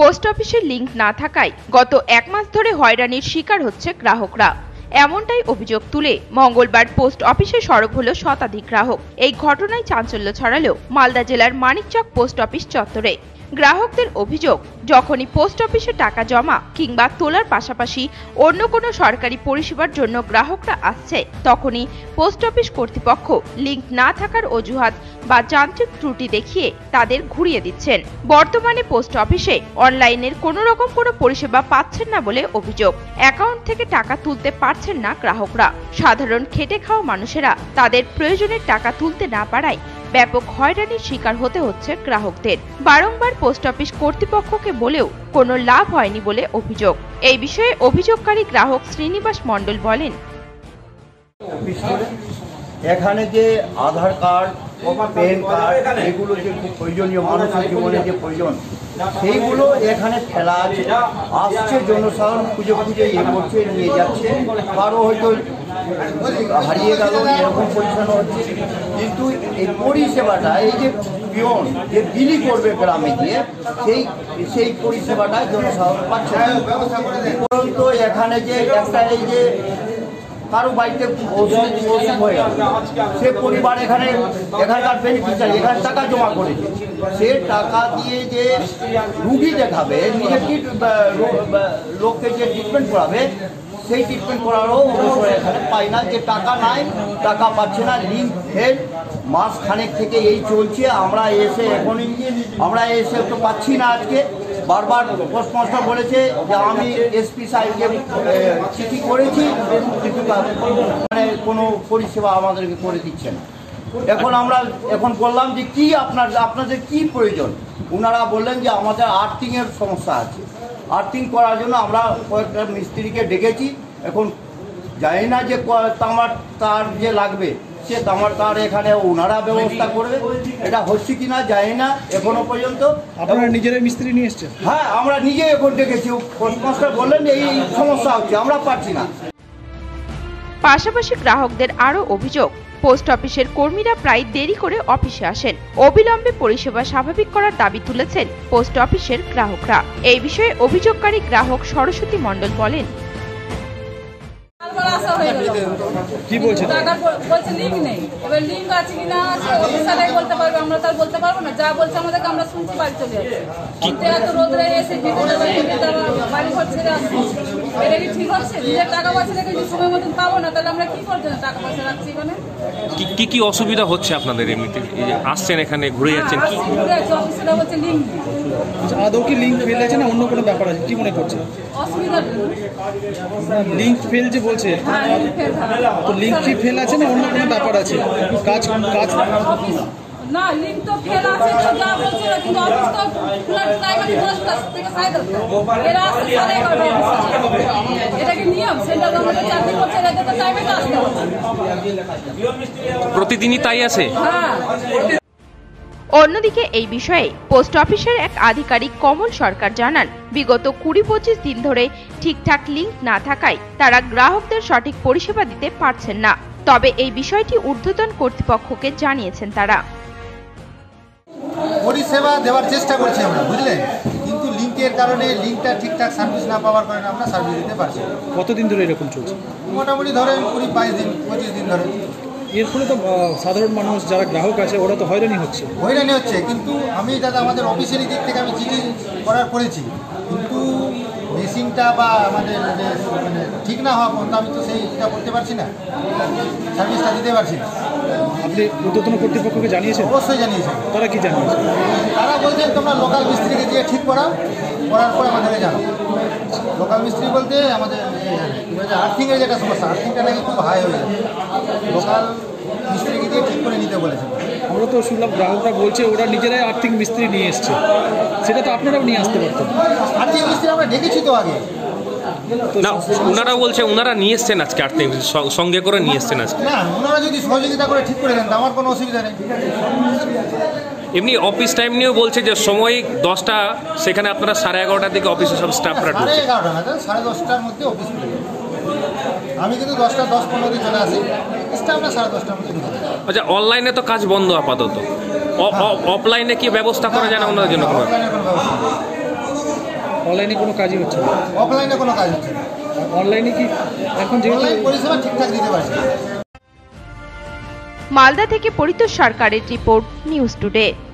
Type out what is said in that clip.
Post অফিসের link না থাকায় গত এক মাস ধরে হয়রানির শিকার হচ্ছে গ্রাহকরা। এমনটাই অভিযোগ তুলে মঙ্গলবার পোস্ট অফিসে সরব হলো শতাধিক গ্রাহক। এই ঘটনায় চাঞ্চল্য ছড়ালো মালদা জেলার মানিকচক পোস্ট অফিস চত্বরে। গ্রাহকদের অভিযোগ, যখনই পোস্ট অফিসে টাকা জমা কিংবা তোলার পাশাপাশি অন্য কোনো সরকারি পরিষেবার জন্য গ্রাহকরা আসছে, তখনই পোস্ট অফিস কর্তৃপক্ষ লিংক না থাকার অজুহাত বা যান্ত্রিক ত্রুটি দেখিয়ে তাদের ঘুরিয়ে দিচ্ছেন। বর্তমানে পোস্ট অফিসে অনলাইনের কোনো রকম কোনো পরিষেবা পাচ্ছেন না বলে অভিযোগ। অ্যাকাউন্ট থেকে টাকা তুলতে পারছেন না গ্রাহকরা। সাধারণ খেটে খাওয়া মানুষেরা তাদের প্রয়োজনের টাকা তুলতে না পারায় ব্যাপক হয়রানির শিকার হতে হচ্ছে গ্রাহকদের। বারংবার পোস্ট অফিস কর্তৃপক্ষকে বলেও কোনো লাভ হয়নি বলে অভিযোগ। এই বিষয়ে অভিযোগকারী গ্রাহক শ্রীনিবাস মণ্ডল বলেন, এখানে যে আধার কার্ড, প্যান কার্ড, এগুলো যে খুব প্রয়োজনীয় মানুষের জীবনে যে প্রয়োজন, সেইগুলো এখানে ফেলা আছে। আসছে জনসাধারণ খুঁজে খুঁজে করছে, নিয়ে যাচ্ছে। কারো হয়তো হারিয়ে গেল, এরকম পরিষেবা হচ্ছে। কিন্তু এই পরিষেবাটা, এই যে পিয়ন যে বিলি করবে গ্রামে গিয়ে, সেই পরিষেবাটা জনসাধারণ পাচ্ছে না। তো এখানে যে একটা এই যে কারো বাড়িতে ওষুধ হয়ে গেল, সে পরিবার এখানকার বেনিফিশিয়ারি এখানে টাকা জমা করেছে, সে টাকা দিয়ে যে রুগী দেখাবে, নিজের লোককে যে ট্রিটমেন্ট করাবে, সেই ট্রিটমেন্ট করারও অবসর এখানে পায় না। যে টাকা নাই, টাকা পাচ্ছে না, লিঙ্ক ফেল। মাস খানেক থেকে এই চলছে। আমরা এসে তো পাচ্ছি না। আজকে বারবার পোস্টমাস্টার বলেছে যে আমি এসপি সাহেবকে চিঠি করেছি, কিন্তু মানে কোনো পরিষেবা আমাদেরকে করে দিচ্ছে না। এখন বললাম যে কি আপনাদের কি প্রয়োজন? ওনারা বললেন যে আমাদের আর্থিংয়ের সমস্যা আছে। আর্থিং করার জন্য আমরা কয়েকটা মিস্ত্রিকে ডেকেছি। এখন জানি না যে তামার তার যে লাগবে, সে তামার তার এখানে ওনারা ব্যবস্থা করবে। এটা হচ্ছে কিনা জানি না এখনো পর্যন্ত। আপনারা নিজেরাই মিস্ত্রি নিয়ে এসছেন? হ্যাঁ, আমরা নিজে এখন ডেকেছি। পোস্টমাস্টার বললেন যে এই সমস্যা হচ্ছে, আমরা পারছি না। পাশাপাশি গ্রাহকদের আরও অভিযোগ, পোস্ট অফিসের কর্মীরা প্রায় দেরি করে অফিসে আসেন। অবিলম্বে পরিষেবা স্বাভাবিক করার দাবি তুলেছেন পোস্ট অফিসের গ্রাহকরা। এই বিষয়ে অভিযোগকারী গ্রাহক সরস্বতী মণ্ডল বলেন, কি বলছেন? বলছে লিঙ্ক নেই। এবার লিঙ্ক আছে কিনা অফিসারাই বলতে পারবে, আমরা তার বলতে পারবো না। যা বলছে আমাদেরকে আমরা শুনছি, বাড়ি চলে যাচ্ছি। এত রোদরে এসে বাড়ি ঘর ছেড়ে আসছি, এটা কি ঠিক হচ্ছে? নিজের টাকা পয়সা রেখে যদি সময় মতন পাবো না, তাহলে আমরা কি করবো? টাকা পয়সা রাখছি এখানে। কি অসুবিধা হচ্ছে আপনাদের? এমনিতে আসছেন এখানে ঘুরে যাচ্ছেন, কি ঘুরে যাচ্ছি? অফিসাররা বলছে লিঙ্ক নেই। আদৌ কি লিঙ্ক ফেল আছে না অন্য কোনো ব্যাপার আছে? কি মনে করছে? অসুবিধা লিঙ্ক ফেল যে বলছে, তো লিঙ্ক কি ফেল আছে না অন্য কোনো ব্যাপার আছে? কাজ না, লিঙ্ক তো ফেল আছে, তো যা বলছে না। কিন্তু অফিস তো খোলা টাইম আছে 10টা থেকে 11:30। এরা আসছে 11:30। এটা কি নিয়ম? সেন্ট্রাল গভর্নমেন্ট চাকরি করছে, এদের তো টাইমে তো আসতে হবে। প্রতিদিনই তাই আছে। হ্যাঁ। অন্যদিকে এই বিষয়ে পোস্ট অফিসের এক আধিকারিক কমল সরকার জানান, বিগত 20-25 দিন ধরে ঠিকঠাক লিঙ্ক না থাকায় তারা গ্রাহকদের সঠিক পরিষেবা দিতে পারছেন না। তবে এই বিষয়টি ঊর্ধ্বতন কর্তৃপক্ষকে জানিয়েছেন তারা। পরিষেবা দেওয়ার চেষ্টা করছি আমরা, বুঝলেন, কিন্তু লিঙ্কের কারণে লিঙ্কটা ঠিকঠাক সার্ভিস না পাওয়ার কারণে আমরা সার্ভিস দিতে পারছি। কতদিন ধরে এরকম চলছে? মোটামুটি ধরেন 20-22 দিন, 25 দিন ধরে। এর ফলে তো সাধারণ মানুষ যারা গ্রাহক আছে ওরা তো হয়রানি হচ্ছে। কিন্তু আমি দাদা আমাদের অফিসেরই দিক থেকে আমি চিঠি করেছি, কিন্তু মেশিনটা বা আমাদের মানে ঠিক না হওয়া পর্যন্ত আমি তো সেইটা করতে পারছি না, সার্ভিসটা দিতে পারছি না। আপনি ঊর্ধ্বতন কর্তৃপক্ষকে জানিয়েছেন? অবশ্যই জানিয়েছেন। তারা কি জানিয়েছে? তারা বলছেন তোমরা লোকাল মিস্ত্রিকে দিয়ে ঠিক করার পর আমাদেরকে জানো। লোকাল মিস্ত্রি বলতে আমাদের আর্থিংয়ের যেটা সমস্যা, আর্থিংটা নাকি খুব হাই হয়ে যাচ্ছে, লোকাল মিস্ত্রিকে দিয়ে ঠিক করে নিতে বলেছে। আমরা তো শুনলাম গ্রাহকরা বলছে ওরা নিজেরাই আর্থিং মিস্ত্রি নিয়ে এসছে, সেটা তো আপনারাও নিয়ে আসতে পারতেন। আর্থিং মিস্ত্রি আমরা দেখেছি তো আগে। না, ওনারা বলছে ওনারা নিয়ে এসছেন আজকে, আর্থিং সঙ্গে করে নিয়ে এসছেন আজকে। না, ওনারা যদি সহযোগিতা করে ঠিক করে দেন তো আমার কোনো অসুবিধা নেই। এমনি অফিস টাইম নিয়েও বলছে যে সময় 10টা, সেখানে আপনারা 11:30টার দিকে অফিসে সব স্টাফরা ঢুকছে। 11:30 না, 10:30টার মধ্যে অফিস খুলে যায়। আমি কিন্তু 10টা 10-15 চলে আসি, স্টাফরা 10:30টার মধ্যে ঢুকে যায়। আচ্ছা, অনলাইনে তো কাজ বন্ধ আপাতত, অফলাইনে কি ব্যবস্থা করা যায় না ওনাদের জন্য? অনলাইনে কোনো কাজই হচ্ছে না, অফলাইনে কোনো কাজ হচ্ছে না। অনলাইনে কি এখন যেহেতু অনলাইন পরিষেবা ঠিকঠাক দিতে পারছে না। মালদা থেকে পরিতোষ সরকারের রিপোর্ট, নিউজ টুডে।